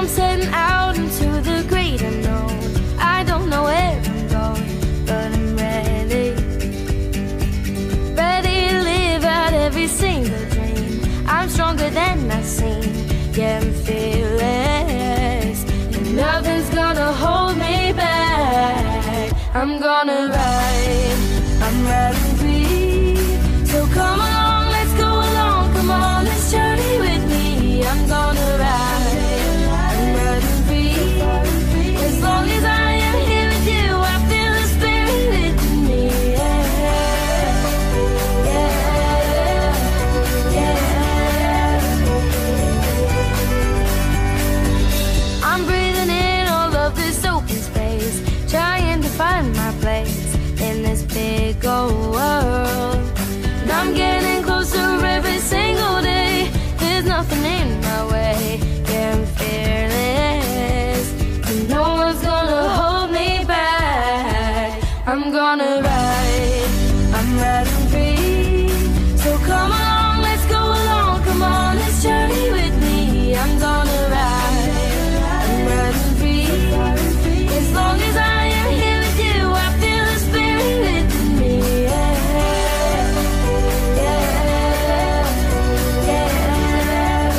I'm setting out into the great unknown. I don't know where I'm going, but I'm ready. Ready to live out every single dream. I'm stronger than I seem, yeah, I'm fearless, and nothing's gonna hold me back. I'm gonna ride, I'm riding free. So come along, let's go along, come on, let's journey with me. I'm gonna ride, I'm riding free. As long as I am here with you, I feel the spirit with me. Yeah, yeah, yeah. I'm breathing in all of this open space, trying to find my place in this big old world. And I'm getting closer every single day. There's nothing in my way, yeah, I'm fearless, and no one's gonna hold me back. I'm gonna ride, I'm riding free. So come along, let's go along, come on, let's journey with me. I'm gonna ride, I'm riding free. As long as I am here with you, I feel the spirit with me. Yeah, yeah, yeah,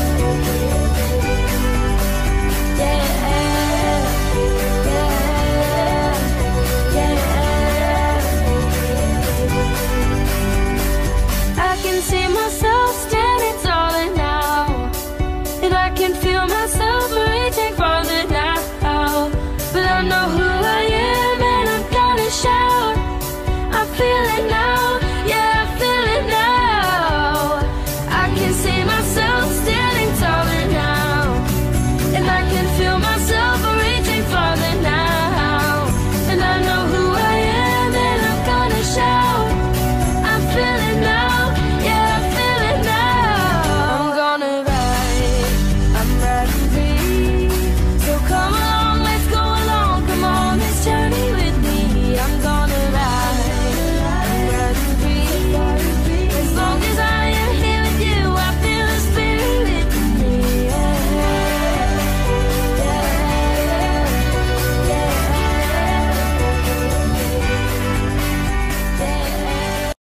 yeah. I can see myself standing taller now, and I can feel myself reaching farther now.